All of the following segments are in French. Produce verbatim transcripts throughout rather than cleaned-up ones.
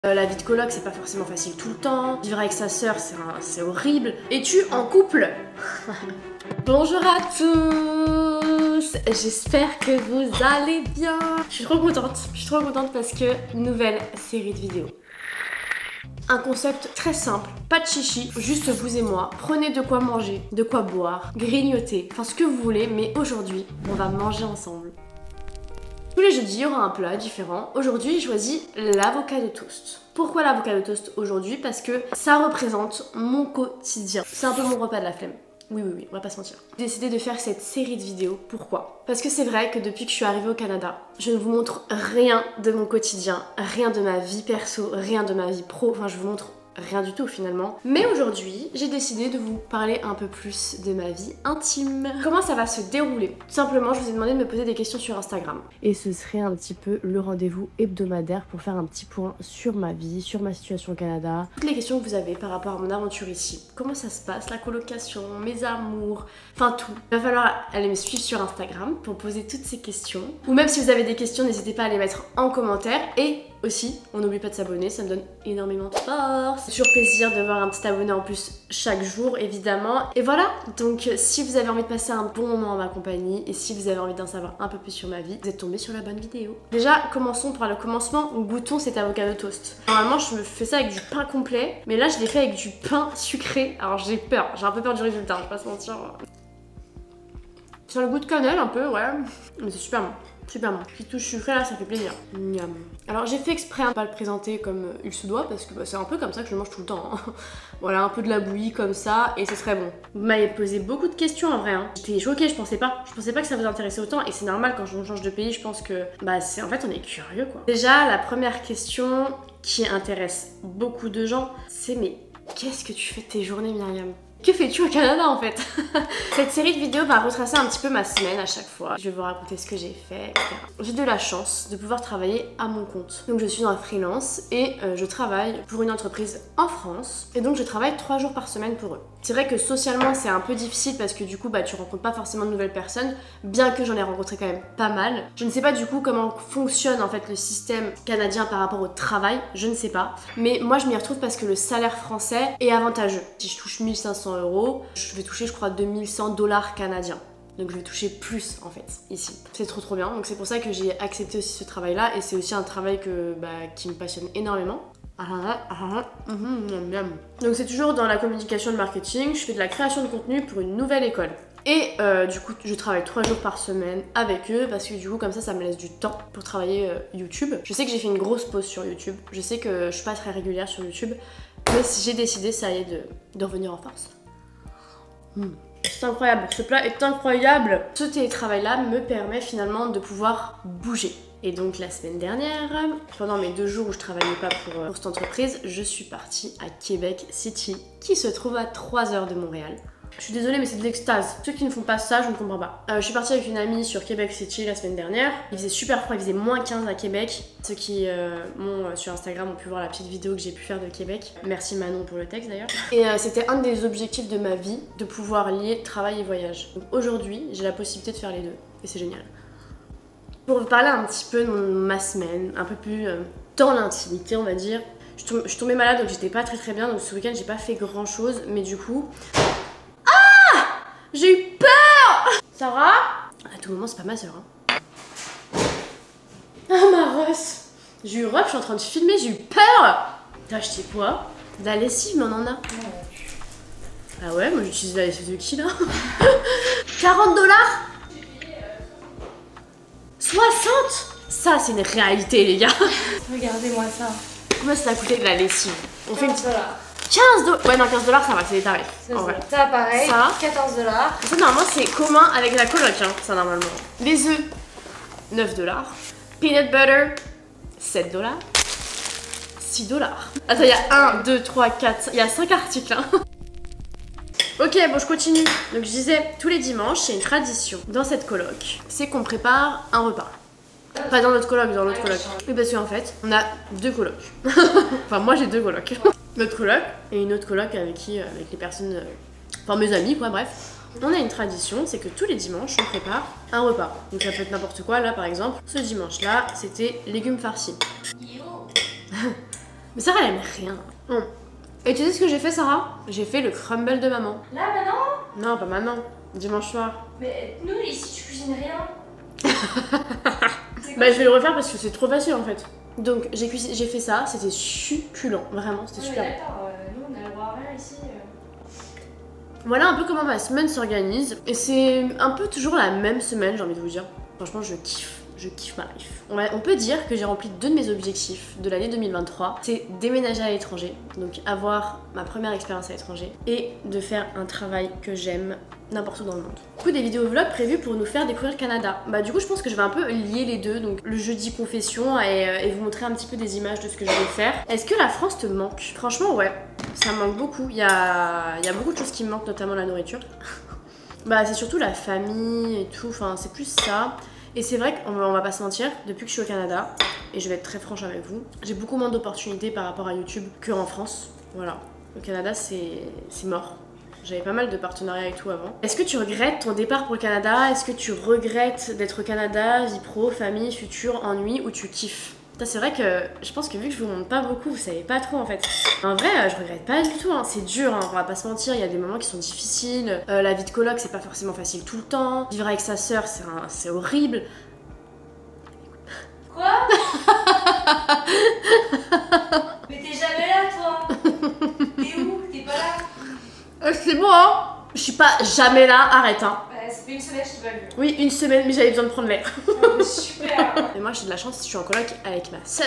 Euh, la vie de coloc, c'est pas forcément facile tout le temps. Vivre avec sa sœur, c'est horrible. Es-tu en couple? Bonjour à tous. J'espère que vous allez bien. Je suis trop contente. Je suis trop contente parce que nouvelle série de vidéos. Un concept très simple, pas de chichi, juste vous et moi. Prenez de quoi manger, de quoi boire, grignoter, enfin ce que vous voulez, mais aujourd'hui, on va manger ensemble. Tous les jeudis, il y aura un plat différent. Aujourd'hui, j'ai choisi l'avocado toast. Pourquoi l'avocado toast aujourd'hui? Parce que ça représente mon quotidien. C'est un peu mon repas de la flemme. Oui, oui, oui, on va pas se mentir. J'ai décidé de faire cette série de vidéos. Pourquoi? Parce que c'est vrai que depuis que je suis arrivée au Canada, je ne vous montre rien de mon quotidien, rien de ma vie perso, rien de ma vie pro. Enfin, je vous montre rien du tout finalement. Mais aujourd'hui, j'ai décidé de vous parler un peu plus de ma vie intime. Comment ça va se dérouler? Tout simplement, je vous ai demandé de me poser des questions sur Instagram. Et ce serait un petit peu le rendez-vous hebdomadaire pour faire un petit point sur ma vie, sur ma situation au Canada. Toutes les questions que vous avez par rapport à mon aventure ici. Comment ça se passe, la colocation, mes amours, enfin tout. Il va falloir aller me suivre sur Instagram pour poser toutes ces questions. Ou même si vous avez des questions, n'hésitez pas à les mettre en commentaire. Et aussi, on n'oublie pas de s'abonner, ça me donne énormément de force. C'est toujours plaisir de voir un petit abonné en plus chaque jour, évidemment. Et voilà, donc si vous avez envie de passer un bon moment en ma compagnie et si vous avez envie d'en savoir un peu plus sur ma vie, vous êtes tombé sur la bonne vidéo. Déjà, commençons par le commencement. Goûtons cet avocado toast. Normalement, je me fais ça avec du pain complet, mais là, je l'ai fait avec du pain sucré. Alors j'ai peur, j'ai un peu peur du résultat, je vais pas se mentir. C'est un goût de cannelle un peu, ouais, mais c'est super bon. Super bon. Petite touche sucrée là, ça fait plaisir. Miam. Alors j'ai fait exprès de hein, pas le présenter comme il se doit parce que bah, c'est un peu comme ça que je mange tout le temps. Hein. Voilà, un peu de la bouillie comme ça et ce serait bon. Vous m'avez posé beaucoup de questions en vrai. Hein. J'étais choquée, je pensais pas. Je pensais pas que ça vous intéressait autant et c'est normal quand on change de pays, je pense que bah c'est en fait on est curieux quoi. Déjà la première question qui intéresse beaucoup de gens, c'est mais qu'est-ce que tu fais de tes journées Myriam? Que fais-tu au Canada en fait? Cette série de vidéos va retracer un petit peu ma semaine à chaque fois. Je vais vous raconter ce que j'ai fait, et cetera. J'ai de la chance de pouvoir travailler à mon compte. Donc je suis dans la freelance et euh, je travaille pour une entreprise en France. Et donc je travaille trois jours par semaine pour eux. C'est vrai que socialement c'est un peu difficile parce que du coup bah tu rencontres pas forcément de nouvelles personnes, bien que j'en ai rencontré quand même pas mal. Je ne sais pas du coup comment fonctionne en fait le système canadien par rapport au travail, je ne sais pas. Mais moi je m'y retrouve parce que le salaire français est avantageux. Si je touche mille cinq cents euros, je vais toucher je crois deux mille cent dollars canadiens. Donc je vais toucher plus en fait ici. C'est trop trop bien. Donc c'est pour ça que j'ai accepté aussi ce travail là et c'est aussi un travail que, bah, qui me passionne énormément. Donc c'est toujours dans la communication de marketing. Je fais de la création de contenu pour une nouvelle école. Et euh, du coup je travaille trois jours par semaine avec eux parce que du coup comme ça ça me laisse du temps pour travailler euh, YouTube. Je sais que j'ai fait une grosse pause sur YouTube. Je sais que je suis pas très régulière sur YouTube. Mais j'ai décidé ça y est de, de revenir en force. Mmh. C'est incroyable, ce plat est incroyable. Ce télétravail là me permet finalement de pouvoir bouger. Et donc la semaine dernière, pendant mes deux jours où je travaillais pas pour, pour cette entreprise, je suis partie à Québec City, qui se trouve à trois heures de Montréal. Je suis désolée mais c'est de l'extase. Ceux qui ne font pas ça, je ne comprends pas. Euh, je suis partie avec une amie sur Québec City la semaine dernière. Il faisait super froid, il faisait moins quinze à Québec. Ceux qui euh, m'ont euh, sur Instagram ont pu voir la petite vidéo que j'ai pu faire de Québec. Merci Manon pour le texte d'ailleurs. Et euh, c'était un des objectifs de ma vie, de pouvoir lier travail et voyage. Donc aujourd'hui, j'ai la possibilité de faire les deux. Et c'est génial. Pour vous parler un petit peu de ma semaine, un peu plus euh, dans l'intimité on va dire. Je, tom je suis tombée malade donc j'étais pas très très bien. Donc ce week-end j'ai pas fait grand chose. Mais du coup... J'ai eu peur! Sarah? À tout moment, c'est pas ma soeur. Hein. Ah, ma Russ! J'ai eu robe, je suis en train de filmer, j'ai eu peur! T'as acheté quoi? De la lessive, mais on en a. Ah ouais, moi j'utilise la lessive de qui là? quarante dollars? soixante? Ça, c'est une réalité, les gars! Regardez-moi ça. Combien ça a coûté de la lessive? On fait une petite. dollars. quinze dollars. Ouais, non, quinze dollars ça va, c'est des tarifs. Ça, ça pareil, ça, quatorze dollars. Ça, normalement, c'est commun avec la coloc, hein, ça, normalement. Les œufs, neuf dollars. Peanut butter, sept dollars. six dollars. Attends, il y a un, deux, trois, quatre, il y a cinq articles. Hein. Ok, bon, je continue. Donc, je disais, tous les dimanches, c'est une tradition dans cette coloc, c'est qu'on prépare un repas. Pas dans notre coloc, dans l'autre coloc. Oui, parce qu'en fait, on a deux colocs. Enfin, moi, j'ai deux colocs. Notre coloc et une autre coloc avec qui, avec les personnes, euh, enfin mes amis quoi, bref. On a une tradition, c'est que tous les dimanches, on prépare un repas. Donc ça peut être n'importe quoi, là par exemple, ce dimanche-là, c'était légumes farcis. Mais Sarah, elle aime rien. Bon. Et tu sais ce que j'ai fait, Sarah? J'ai fait le crumble de maman. Là, maintenant? Non, pas maintenant. Dimanche soir. Mais nous, ici, tu cuisines rien. Bah, je vais le refaire parce que c'est trop facile en fait. Donc, j'ai cuisiné, j'ai fait ça, c'était succulent. Vraiment, c'était super. D'accord, euh, nous, on a le droit à rien ici. Euh... Voilà un peu comment ma semaine s'organise. Et c'est un peu toujours la même semaine, j'ai envie de vous dire. Franchement, je kiffe. Je kiffe ma life. On, va, on peut dire que j'ai rempli deux de mes objectifs de l'année deux mille vingt-trois. C'est déménager à l'étranger, donc avoir ma première expérience à l'étranger, et de faire un travail que j'aime n'importe où dans le monde. Du coup, des vidéos vlogs prévues pour nous faire découvrir le Canada. Bah du coup, je pense que je vais un peu lier les deux, donc le jeudi confession et, et vous montrer un petit peu des images de ce que je vais faire. Est-ce que la France te manque? Franchement, ouais, ça me manque beaucoup. Il y a, il y a beaucoup de choses qui me manquent, notamment la nourriture. Bah c'est surtout la famille et tout, enfin c'est plus ça. Et c'est vrai qu'on va pas se mentir, depuis que je suis au Canada, et je vais être très franche avec vous, j'ai beaucoup moins d'opportunités par rapport à YouTube qu'en France. Voilà, le Canada c'est mort. J'avais pas mal de partenariats et tout avant. Est-ce que tu regrettes ton départ pour le Canada? Est-ce que tu regrettes d'être au Canada, vie pro, famille, futur, ennui, ou tu kiffes? C'est vrai que je pense que vu que je vous montre pas beaucoup, vous savez pas trop en fait. En vrai, je regrette pas du tout, hein. C'est dur, hein. On va pas se mentir, il y a des moments qui sont difficiles. Euh, la vie de coloc, c'est pas forcément facile tout le temps. Vivre avec sa sœur, c'est horrible. Quoi? Mais t'es jamais là, toi. T'es où? T'es pas là? euh, C'est bon, hein. Je suis pas jamais là, arrête, hein. Bah, ça fait une semaine que je t'ai pas vu. Oui, une semaine, mais j'avais besoin de prendre l'air. Oh, super. Et moi, j'ai de la chance, je suis en coloc avec ma sœur.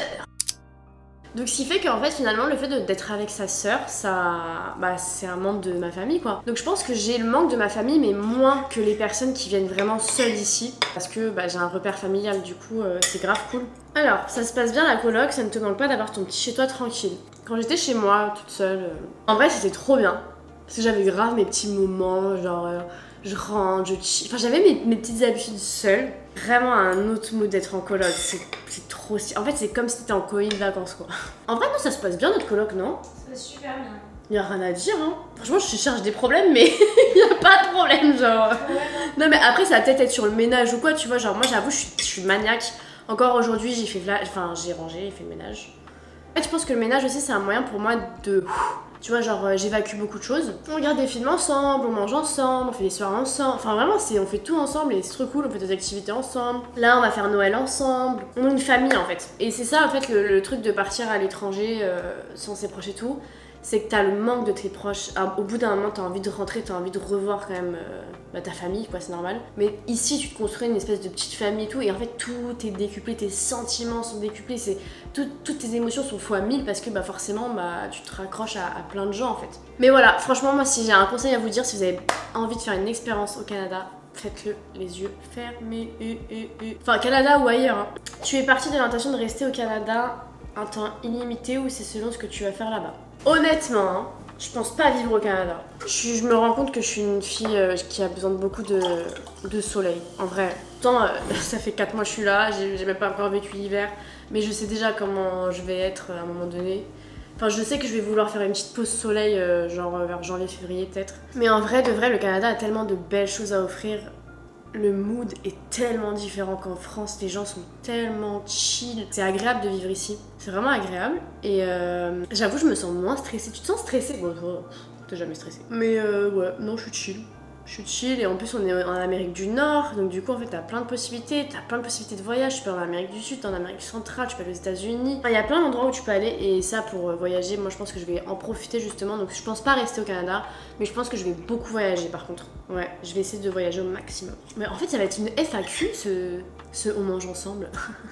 Donc ce qui fait qu'en fait finalement le fait d'être avec sa sœur, ça, bah, c'est un manque de ma famille quoi. Donc je pense que j'ai le manque de ma famille mais moins que les personnes qui viennent vraiment seules ici. Parce que bah, j'ai un repère familial du coup euh, c'est grave cool. Alors ça se passe bien la coloc, ça ne te demande pas d'avoir ton petit chez toi tranquille. Quand j'étais chez moi toute seule, euh... en vrai c'était trop bien. Parce que j'avais grave mes petits moments, genre euh, je rentre, je chill. Enfin j'avais mes, mes petites habitudes seule. Vraiment un autre mood d'être en coloc, c'est trop stylé. En fait c'est comme si t'étais en colonie de vacances quoi. En vrai non ça se passe bien notre coloc non? Ça se passe super bien. Y'a rien à dire hein. Franchement je cherche des problèmes mais y a pas de problème genre. Ouais, non. non mais après ça va peut-être être sur le ménage ou quoi tu vois genre moi j'avoue je suis, je suis maniaque. Encore aujourd'hui j'ai fait enfin j'ai rangé, j'ai fait le ménage. En fait je pense que le ménage aussi c'est un moyen pour moi de... Tu vois, genre euh, j'évacue beaucoup de choses. On regarde des films ensemble, on mange ensemble, on fait des soirées ensemble. Enfin vraiment, c'est on fait tout ensemble et c'est trop cool, on fait des activités ensemble. Là, on va faire Noël ensemble. On est une famille en fait. Et c'est ça en fait le, le truc de partir à l'étranger euh, sans ses proches et tout. C'est que t'as le manque de tes proches. Alors, au bout d'un moment, t'as envie de rentrer, t'as envie de revoir quand même euh, bah, ta famille, quoi, c'est normal. Mais ici, tu te construis une espèce de petite famille et tout, et en fait, tout est décuplé, tes sentiments sont décuplés, c'est tout, toutes tes émotions sont fois mille parce que bah, forcément, bah, tu te raccroches à, à plein de gens en fait. Mais voilà, franchement, moi, si j'ai un conseil à vous dire, si vous avez envie de faire une expérience au Canada, faites-le les yeux fermés. Et, et, et. Enfin, Canada ou ailleurs. Hein. Tu es parti de l'intention de rester au Canada un temps illimité ou c'est selon ce que tu vas faire là-bas? Honnêtement, hein, je pense pas vivre au Canada. Je, je me rends compte que je suis une fille euh, qui a besoin de beaucoup de, de soleil. En vrai, tant euh, ça fait quatre mois que je suis là, j'ai même pas encore vécu l'hiver, mais je sais déjà comment je vais être à un moment donné. Enfin, je sais que je vais vouloir faire une petite pause soleil, euh, genre vers janvier-février peut-être. Mais en vrai, de vrai, le Canada a tellement de belles choses à offrir. Le mood est tellement différent qu'en France, les gens sont tellement chill. C'est agréable de vivre ici, c'est vraiment agréable. Et euh, j'avoue, je me sens moins stressée. Tu te sens stressée? Bon, toi, t'es jamais stressée. Mais euh, ouais, non, je suis chill. Je suis chill et en plus on est en Amérique du Nord, donc du coup en fait t'as plein de possibilités, t'as plein de possibilités de voyage, tu peux aller en Amérique du Sud, t'es en Amérique centrale, tu peux aller aux États-Unis. Il y a plein d'endroits où tu peux aller et ça pour voyager, moi je pense que je vais en profiter justement, donc je pense pas rester au Canada, mais je pense que je vais beaucoup voyager par contre. Ouais, je vais essayer de voyager au maximum. Mais en fait ça va être une F A Q ce, ce on mange ensemble.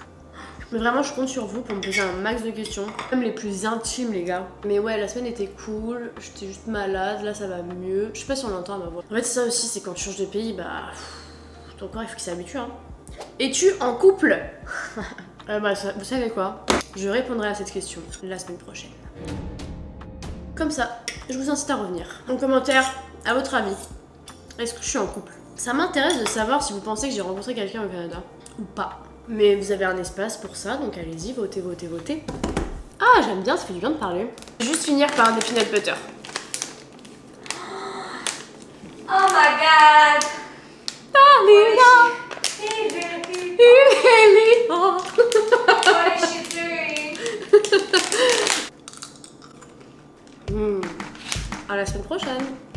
Mais vraiment, je compte sur vous pour me poser un max de questions, même les plus intimes, les gars. Mais ouais, la semaine était cool, j'étais juste malade, là ça va mieux. Je sais pas si on l'entend à ma voix. En fait, ça aussi, c'est quand tu changes de pays, bah. Pff, ton corps, il faut qu'il s'habitue, hein. Es-tu en couple? euh, Bah, ça, vous savez quoi? Je répondrai à cette question la semaine prochaine. Comme ça, je vous incite à revenir. En commentaire, à votre avis, est-ce que je suis en couple? Ça m'intéresse de savoir si vous pensez que j'ai rencontré quelqu'un au Canada ou pas. Mais vous avez un espace pour ça, donc allez-y, votez, votez, votez. Ah, j'aime bien, ça fait du bien de parler. Je vais juste finir par des peanut butter. Oh my god! Dalila! Hey baby! Dalila! What is she doing? Mmh. À la semaine prochaine.